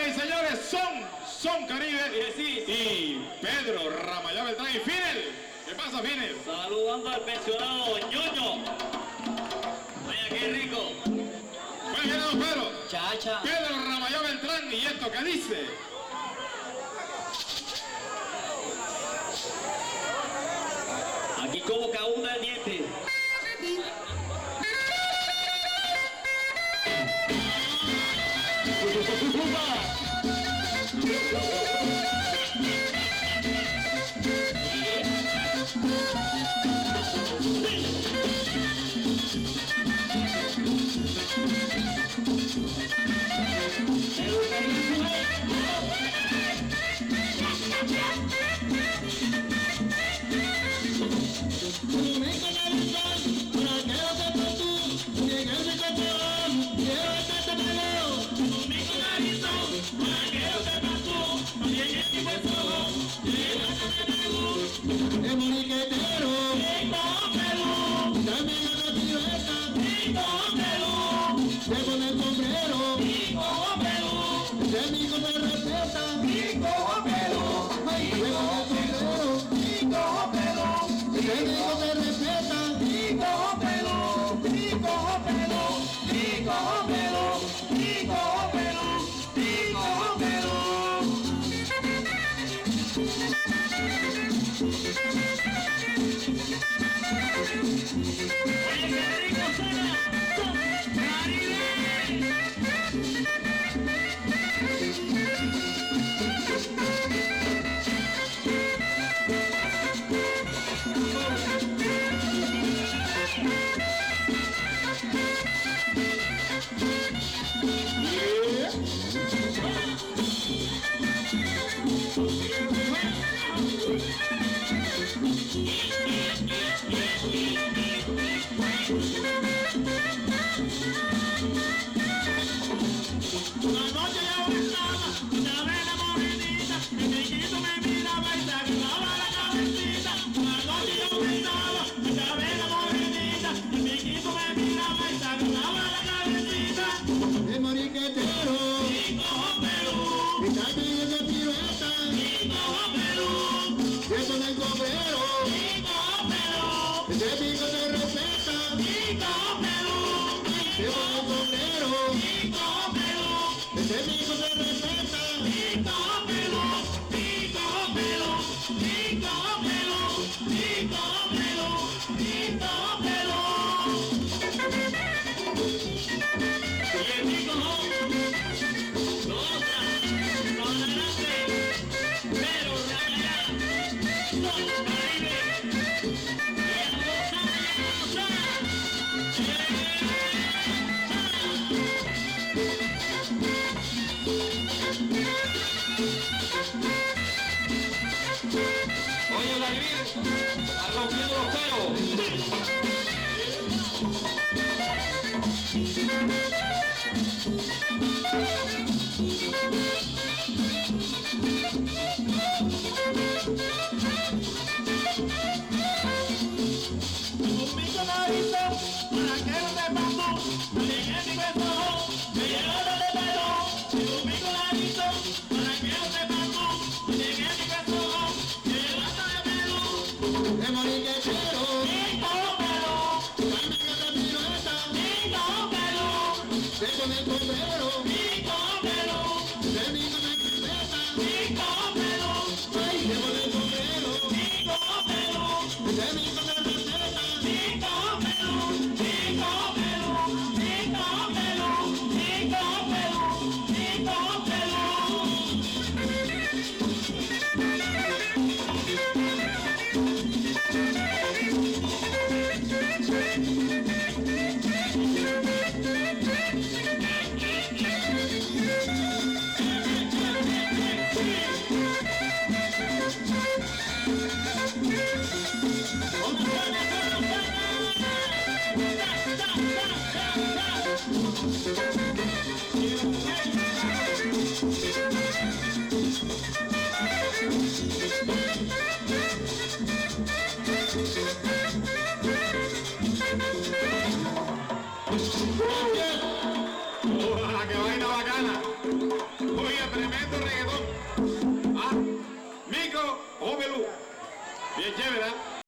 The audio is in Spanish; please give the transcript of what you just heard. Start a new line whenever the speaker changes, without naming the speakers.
Señoras y señores, Son Caribe y Pedro Ramayá Beltrán y Fidel. ¿Qué pasa, Fidel?
Saludando al pensionado Ñoño. Vaya, qué rico.
Bueno, Pedro.
Chacha.
Pedro Ramayá Beltrán, ¿y esto qué dice?
Aquí como cada uno de dientes. Oye, la gris, está rompiendo los pelos.
Con el sombrero,
tremendo reggaetón. Ah, Mico o Belú. Bien chévere, ¿eh?